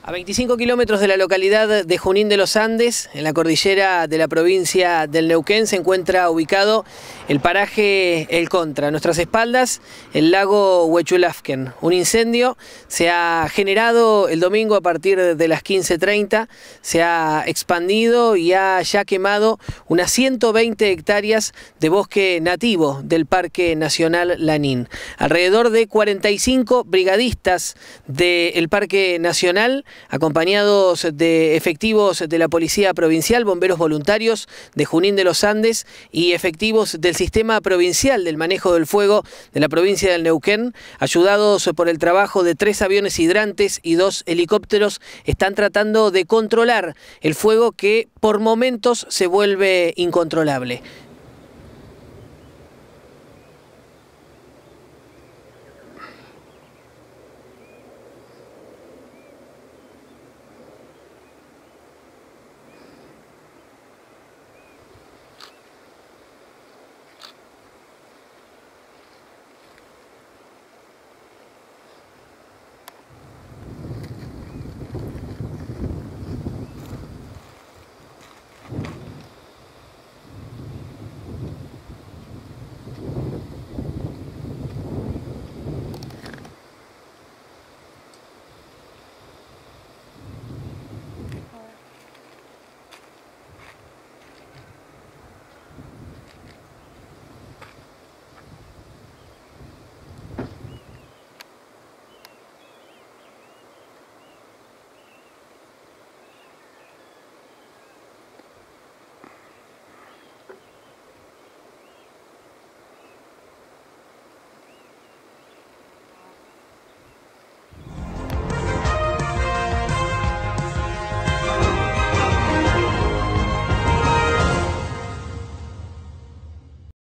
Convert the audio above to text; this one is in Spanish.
A 25 kilómetros de la localidad de Junín de los Andes, en la cordillera de la provincia del Neuquén, se encuentra ubicado el paraje El Contra. A nuestras espaldas, el lago Huechulafken. Un incendio se ha generado el domingo a partir de las 15:30, se ha expandido y ha ya quemado unas 120 hectáreas de bosque nativo del Parque Nacional Lanín. Alrededor de 45 brigadistas del Parque Nacional, acompañados de efectivos de la Policía Provincial, bomberos voluntarios de Junín de los Andes y efectivos del Sistema Provincial del Manejo del Fuego de la provincia del Neuquén, ayudados por el trabajo de 3 aviones hidrantes y 2 helicópteros, están tratando de controlar el fuego que por momentos se vuelve incontrolable.